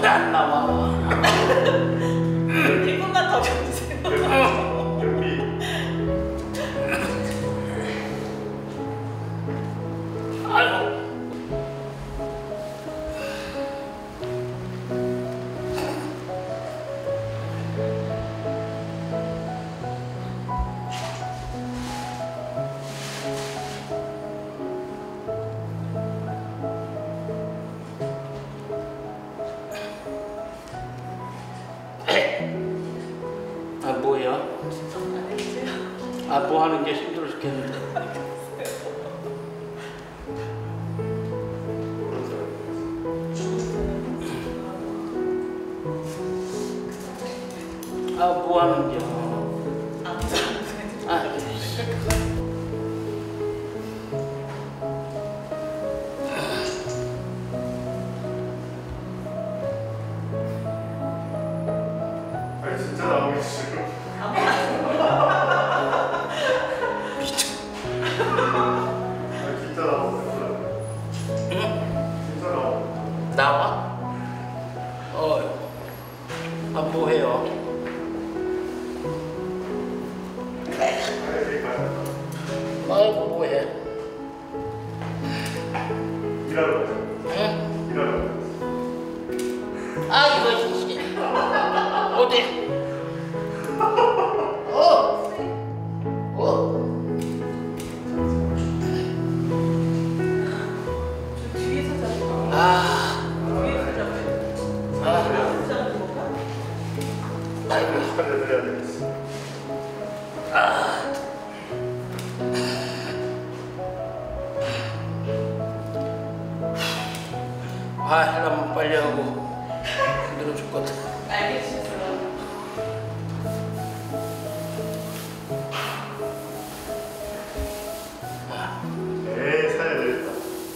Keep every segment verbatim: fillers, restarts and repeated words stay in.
왜 안 나와? 일 분만 더 줘주세요. 아이고. 아 뭐야? 아 뭐 하는 게 힘들어 죽겠는데. 아 뭐 하는 게? 아. 아니 진짜 나오기 싫어. 아니 진짜 나오고 싶어. 응? 진짜 나오고. 나와? 어. 아 뭐해요? 아이고 뭐해? 일하러 가자. 응? 일하러 가자. 아 이거 진짜. 어디? 어. 어. 저 뒤에서 잡고. 아. 뒤에서 잡고. 아. 뒤에서 잡는 건가? 아이고. 축하드려야 되겠어. 아. 아, 하려면 빨리 하고 힘들어 죽겠다. 알겠어요. 에이 사야 되겠다.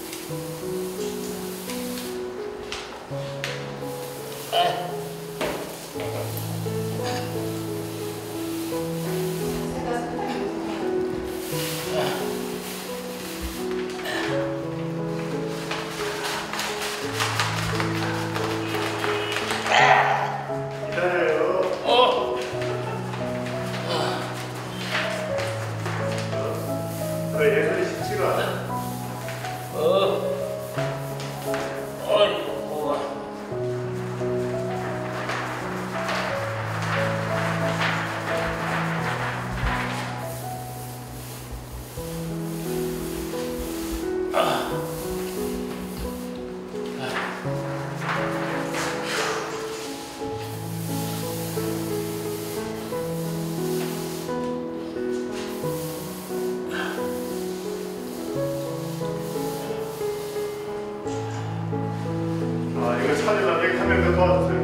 기다려요. 어. 그 예술이 쉽지가 않아. 어. 어이구 뭐야. 아 이거 찾으려면 여기 한 명 더 도와주세요.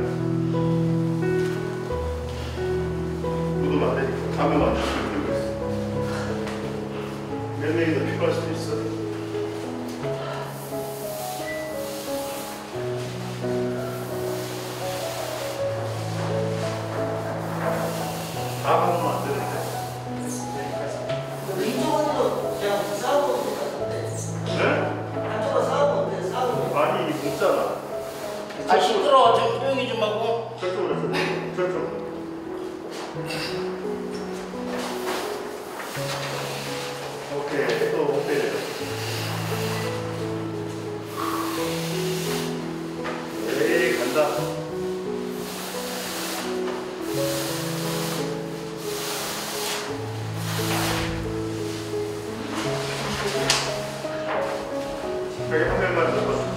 묻으면 안 되니까 가면 안 되고 있어. 몇 명이 더 필요할 수도 있어. 다 먹으면 안 되는데. 이쪽으로 그냥 싸우고 있는 것 같은데. 네? 한쪽으로 싸우고 있는데 싸우고. 아니 이 먹잖아. 아 시끄러워. 좀 조용히 좀 하고. 저쪽으로 해서 저쪽. 오케이 또 오케이. 에이 간다. 여기 한 명만 더.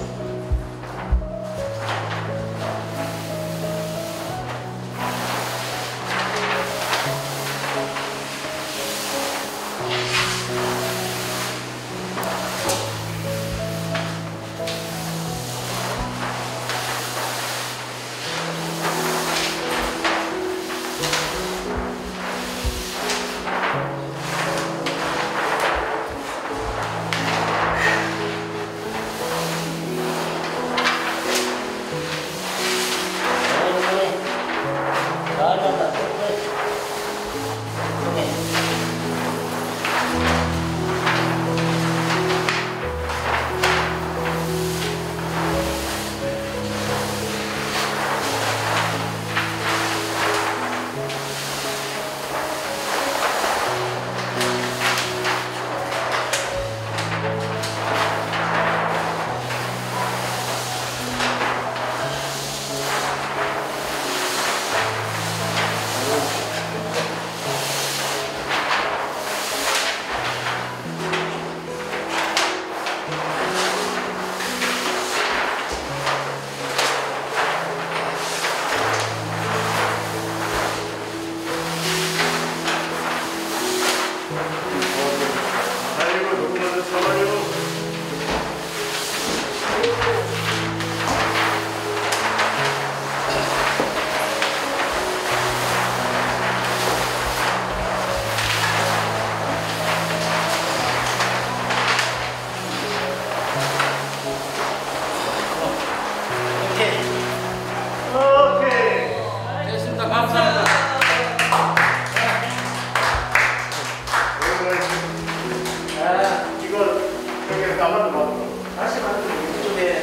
이렇게 안 만들어. 다시 만들고 이쪽에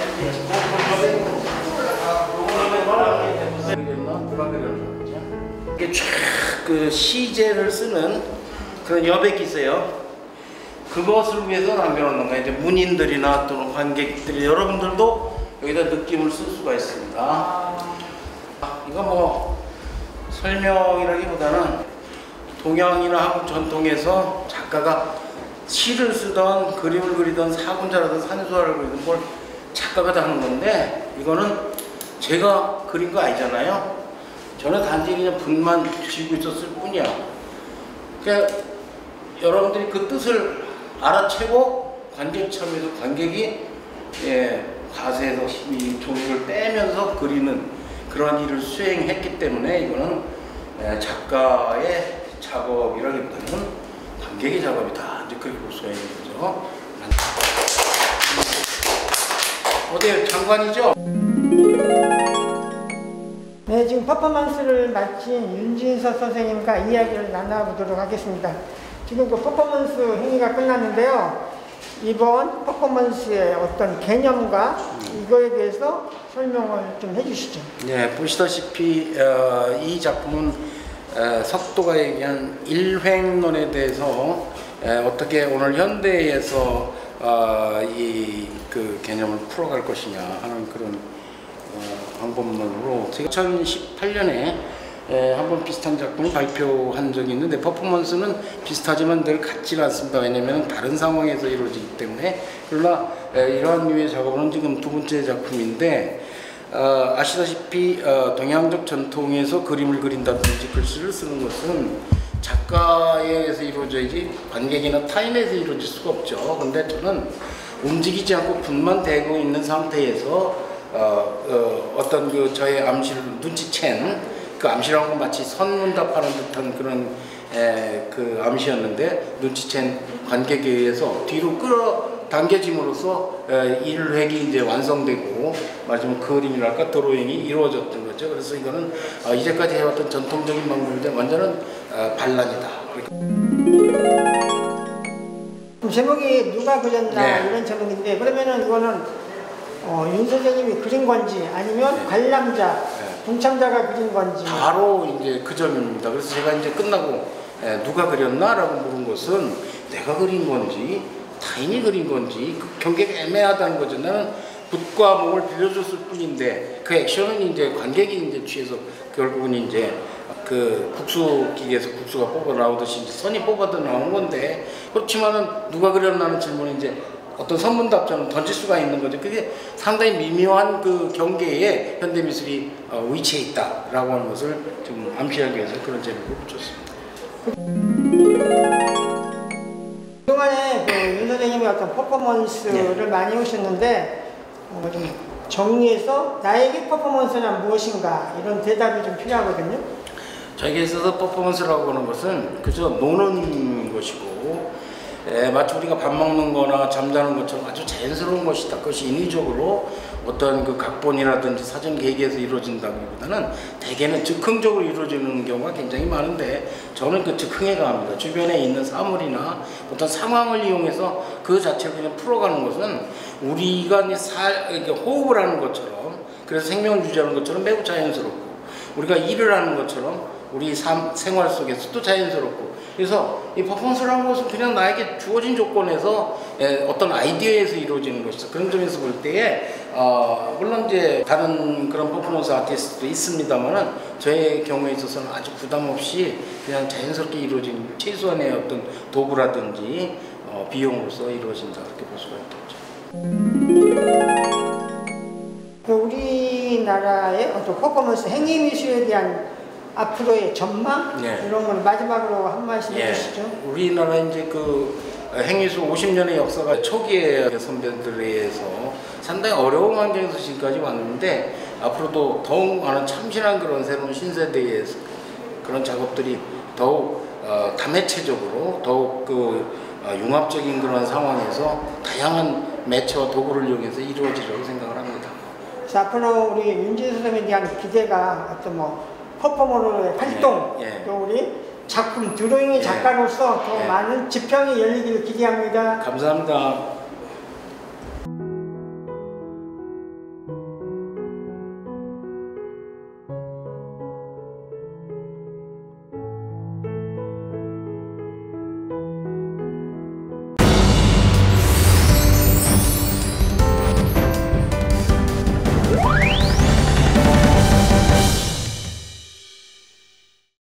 이게 쫙그 시제를 쓰는 그런 여백이 있어요. 그것을 위해서 남겨놓는 거예요. 이제 문인들이나 또는 관객들이 여러분들도 여기다 느낌을 쓸 수가 있습니다. 아, 이거 뭐 설명이라기보다는 동양이나 한국 전통에서 작가가 시를 쓰던 그림을 그리던 사군자라든 산수화를 그리던 걸 작가가 다 하는 건데 이거는 제가 그린 거 아니잖아요. 저는 단지 그냥 분만 쥐고 있었을 뿐이야. 그러니까 여러분들이 그 뜻을 알아채고 관객 참여해서 관객이 예, 가세에서 이 종이를 떼면서 그리는 그런 일을 수행했기 때문에 이거는 예, 작가의 작업이라기보다는 관객의 작업이다. 이제 그렇게 볼 수가 있는 거죠. 어때요? 장관이죠? 네, 지금 퍼포먼스를 마친 윤진서 선생님과 이야기를 나눠보도록 하겠습니다. 지금 그 퍼포먼스 행위가 끝났는데요. 이번 퍼포먼스의 어떤 개념과 이거에 대해서 설명을 좀 해주시죠. 네, 보시다시피 어, 이 작품은 어, 석도가 얘기한 일횡론에 대해서 에, 어떻게 오늘 현대에서 어, 이 그 개념을 풀어갈 것이냐 하는 그런 어, 방법론으로 이천십팔 년에 한번 비슷한 작품을 발표한 적이 있는데 퍼포먼스는 비슷하지만 늘 같지가 않습니다. 왜냐하면 다른 상황에서 이루어지기 때문에. 그러나 에, 이러한 류의 작업은 지금 두 번째 작품인데 어, 아시다시피 어, 동양적 전통에서 그림을 그린다든지 글씨를 쓰는 것은 작가에 의해서 이루어져야지 관객이나 타인에서 이루어질 수가 없죠. 근데 저는 움직이지 않고 분만 대고 있는 상태에서 어, 어, 어떤 그 저의 암시를 눈치챈 그 암시라는 건 마치 선문답하는 듯한 그런 에, 그 암시였는데 눈치챈 관객에 의해서 뒤로 끌어당겨짐으로써 일획이 이제 완성되고 말하자면 그림이랄까 드로잉이 이루어졌던 거죠. 그래서 이거는 어, 이제까지 해왔던 전통적인 방법인데 완전한 어, 반란이다. 그러니까 제목이 누가 그렸나 네. 이런 제목인데 그러면은 이거는 어, 윤 선생님이 그린 건지 아니면 네. 관람자, 네. 동참자가 그린 건지 바로 이제 그 점입니다. 그래서 제가 이제 끝나고 에, 누가 그렸나라고 물은 것은 내가 그린 건지 타인이 그린 건지 그 경계가 애매하다는 거죠. 나는 붓과 목을 빌려줬을 뿐인데 그 액션은 이제 관객이 이제 취해서 결국은 이제 그 국수기계에서 국수가 뽑아 나오듯이 이제 선이 뽑아서 나오는 건데 그렇지만은 누가 그렸나는 질문이 이제 어떤 선문답처럼 던질 수가 있는 거죠. 그게 상당히 미묘한 그 경계에 현대미술이 어, 위치해 있다라고 하는 것을 좀 암시하기 위해서 그런 제목을 붙였습니다. 그동안에 그 윤 선생님이 어떤 퍼포먼스를 네. 많이 오셨는데 어, 좀 정리해서 나에게 퍼포먼스란 무엇인가 이런 대답이 좀 필요하거든요. 저에게 있어서 퍼포먼스라고 하는 것은 그저 노는 것이고 에, 마치 우리가 밥 먹는 거나 잠자는 것처럼 아주 자연스러운 것이다. 그것이 인위적으로 어떤 그 각본이라든지 사전 계획에서 이루어진다기보다는 대개는 즉흥적으로 이루어지는 경우가 굉장히 많은데 저는 그 즉흥에 강합니다. 주변에 있는 사물이나 어떤 상황을 이용해서 그 자체를 그냥 풀어가는 것은 우리가 살, 호흡을 하는 것처럼 그래서 생명을 유지하는 것처럼 매우 자연스럽고 우리가 일을 하는 것처럼 우리 삶, 생활 속에서도 자연스럽고 그래서 이 퍼포먼스라는 것은 그냥 나에게 주어진 조건에서 에, 어떤 아이디어에서 이루어지는 것이죠. 그런 점에서 볼 때에 어, 물론 이제 다른 그런 퍼포먼스 아티스트도 있습니다만은 저의 경우에 있어서는 아주 부담 없이 그냥 자연스럽게 이루어진 최소한의 어떤 도구라든지 어, 비용으로서 이루어진다 그렇게 볼 수가 있겠죠. 우리나라의 어떤 퍼포먼스 행위 미술에 대한 앞으로의 전망 네. 이런 걸 마지막으로 한 말씀 예, 해주시죠. 우리나라 이제 그 행위수 오십 년의 역사가 초기에 선배들에 의해서 상당히 어려운 환경에서 지금까지 왔는데 앞으로도 더욱 많은 참신한 그런 새로운 신세대의 그런 작업들이 더욱 어, 다매체적으로 더욱 그 어, 융합적인 그런 상황에서 다양한 매체와 도구를 이용해서 이루어지려고 생각을 합니다. 그래서 앞으로 우리 윤진 선생님에 대한 기대가 어떤 뭐 퍼포머로의 활동, 예, 예. 또 우리 작품 드로잉의 예. 작가로서 더 예. 많은 지평이 열리기를 기대합니다. 감사합니다.